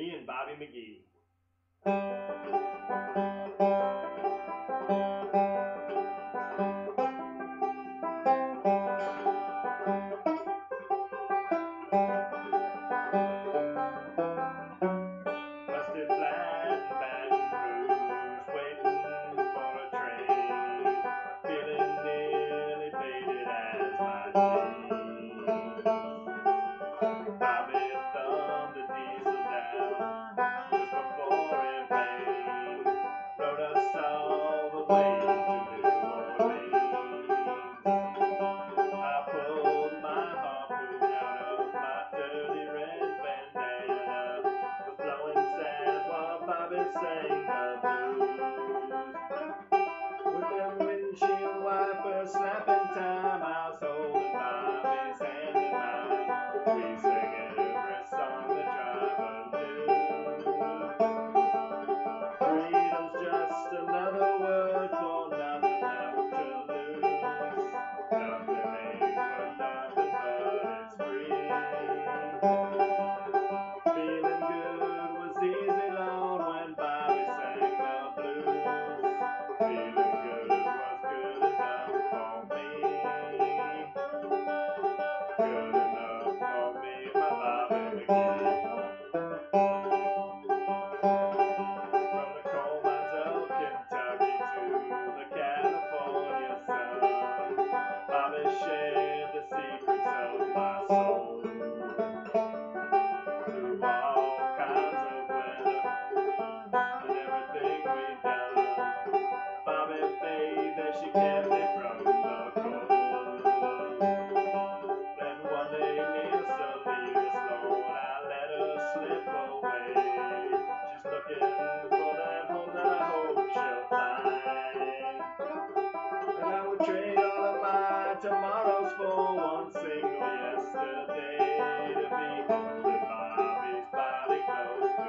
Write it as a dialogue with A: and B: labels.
A: Me and Bobby McGee. Busted flat in Baton Rouge, waiting for a train, feeling nearly faded as my jeans. Bobby thumbed the diesel down just before it rained, rode us all the way to New Orleans. I pulled my harpoon out of my dirty red bandana, was blowing sand while Bobby sang the blues. With them windshield wipers slapping time, I was holding Bobby's hand in mine. We sang every song the driver knew. Freedom's just another word for nothing left to lose. Nothing ain't for nothing, but it's free. Feeling good was easy, Lord, when Bobby sang the blues. Feeling good was good enough for me. Good enough for me, my Bobby McGee. From the coal mines of Kentucky to the California sun, Bobby shared the secrets of my soul. Through all kinds of weather and everything we've done, Bobby, baby, she kept me from the cold. Then one day near Salinas, Lord, I let her slip away. She's looking for that home that I hope she'll find. And I would trade all of my tomorrows for one single yesterday, to be holding Bobby's body close.